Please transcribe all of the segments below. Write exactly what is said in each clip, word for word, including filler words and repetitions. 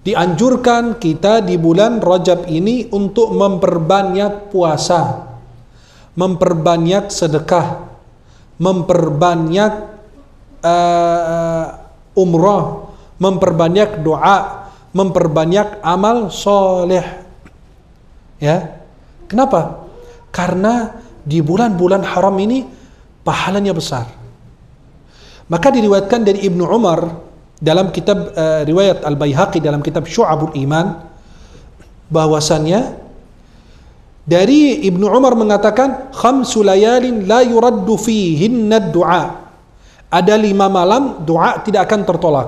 Dianjurkan kita di bulan Rajab ini untuk memperbanyak puasa, memperbanyak sedekah, memperbanyak uh, umrah, memperbanyak doa, memperbanyak amal soleh. Ya, kenapa? Karena di bulan-bulan haram ini pahalanya besar. Maka diriwayatkan dari Ibnu Umar dalam kitab uh, riwayat Al-Baihaqi dalam kitab Syu'abul Iman, bahwasannya dari Ibnu Umar mengatakan khamsu layalin la yuraddu fihinna du'a. Ada lima malam doa tidak akan tertolak.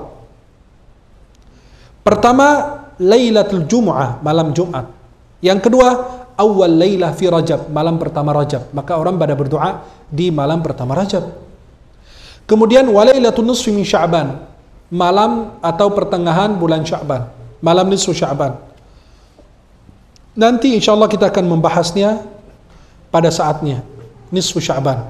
Pertama, Lailatul Jumu'ah, malam Jumat. Yang kedua, awal lailah fi Rajab, malam pertama Rajab. Maka orang pada berdoa di malam pertama Rajab. Kemudian walailatul nisfi min Sya'ban, malam atau pertengahan bulan Sya'ban, malam nisfu Sya'ban. Nanti insyaallah kita akan membahasnya pada saatnya, nisfu Sya'ban.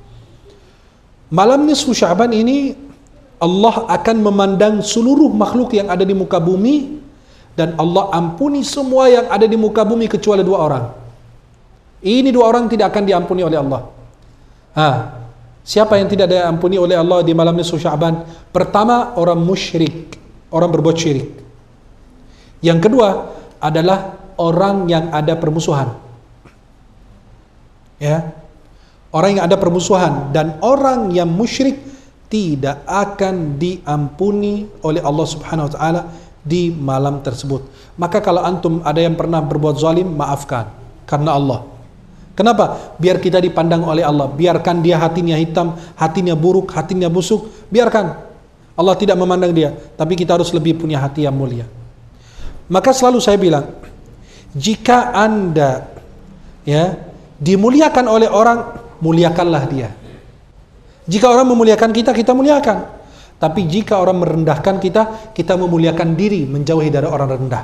Malam nisfu Sya'ban ini Allah akan memandang seluruh makhluk yang ada di muka bumi, dan Allah ampuni semua yang ada di muka bumi kecuali dua orang. Ini dua orang tidak akan diampuni oleh Allah. Ha, siapa yang tidak diampuni oleh Allah di malam nisfu Sya'ban? Pertama, orang musyrik, orang berbuat syirik. Yang kedua adalah orang yang ada permusuhan. Ya. Orang yang ada permusuhan dan orang yang musyrik tidak akan diampuni oleh Allah Subhanahu wa taala di malam tersebut. Maka kalau antum ada yang pernah berbuat zalim, maafkan karena Allah. Kenapa? Biar kita dipandang oleh Allah. Biarkan dia hatinya hitam, hatinya buruk, hatinya busuk. Biarkan. Allah tidak memandang dia. Tapi kita harus lebih punya hati yang mulia. Maka selalu saya bilang, jika Anda ya dimuliakan oleh orang, muliakanlah dia. Jika orang memuliakan kita, kita muliakan. Tapi jika orang merendahkan kita, kita memuliakan diri, menjauhi dari orang rendah.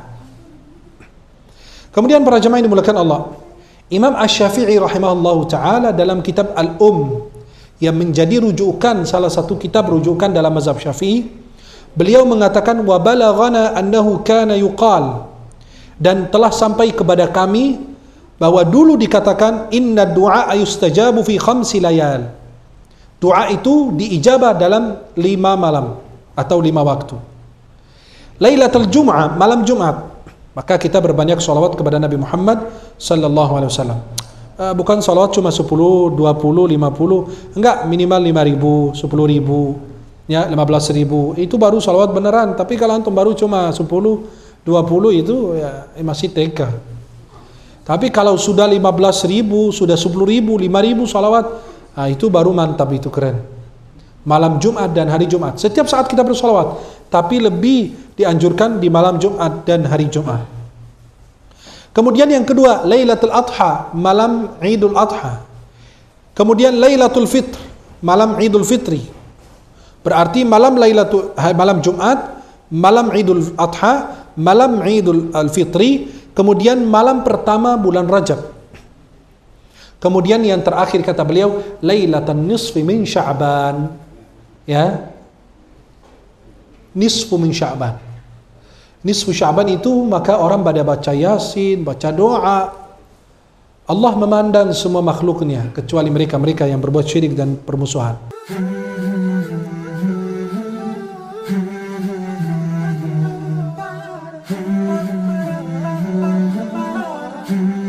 Kemudian para jemaah yang dimuliakan Allah, Imam Asy-Syafi'i rahimahullahu ta'ala dalam kitab Al-Um, yang menjadi rujukan, salah satu kitab rujukan dalam mazhab Syafi'i, beliau mengatakan, wa balaghana annahu kana yuqal, dan telah sampai kepada kami bahwa dulu dikatakan inna du'a yustajabu fi khamsi layal, doa itu diijabah dalam lima malam atau lima waktu. Lailatul Jum'ah, malam Jumat, maka kita berbanyak salawat kepada Nabi Muhammad sallallahu alaihi wasallam. Uh, bukan salawat cuma sepuluh, dua puluh, lima puluh, enggak, minimal lima ribu, sepuluh ribu, ya, lima belas ribu, itu baru salawat beneran. Tapi kalau antum baru cuma sepuluh, dua puluh itu ya masih T K. Tapi kalau sudah lima belas ribu, sudah sepuluh ribu, lima ribu salawat, nah, itu baru mantap, itu keren. Malam Jumat dan hari Jumat, setiap saat kita bersalawat, tapi lebih dianjurkan di malam Jumat dan hari Jumat. Kemudian yang kedua, Lailatul Adha, malam Idul Adha. Kemudian Lailatul Fitr, malam Idul Fitri. Berarti malam Lailatul malam Jumat, malam Idul Adha, malam Idul Fitri, kemudian malam pertama bulan Rajab. Kemudian yang terakhir kata beliau, Lailatul Nisfi min Sya'ban. Ya. Nisfu min Sya'ban. Nisfu Sya'ban itu maka orang pada baca Yasin, baca doa. Allah memandang semua makhluknya kecuali mereka-mereka yang berbuat syirik dan permusuhan. Hmm.